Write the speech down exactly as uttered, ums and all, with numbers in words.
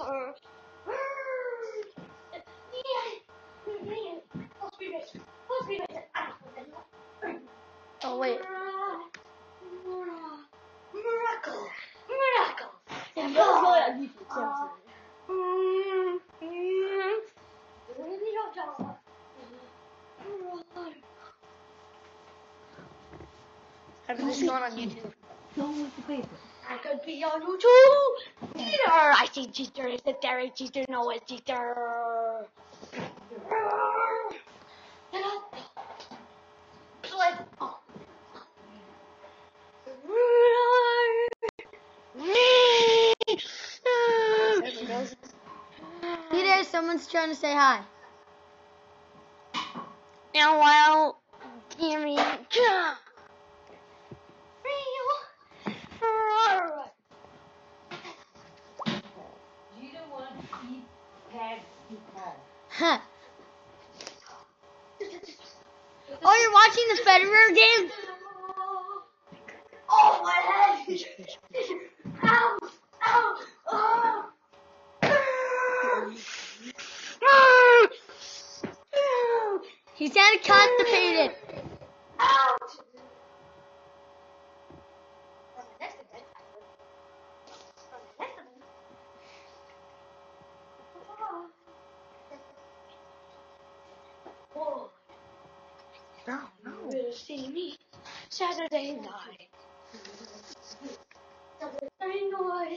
Oh wait. Miracle. Miracle. How does this go on YouTube? Don't move the paper. I could be on YouTube. Teacher, I see teacher. Is it there? Teacher, no, it's teacher. See there, someone's trying to say hi. Now, well, give me You don't want to eat pad you call. Huh. Oh, you're watching the Federer game? Oh, my head! Ow! Ow! Oh! He sounded constipated. Ouch! Whoa. No, no. You will see me Saturday night. Saturday night.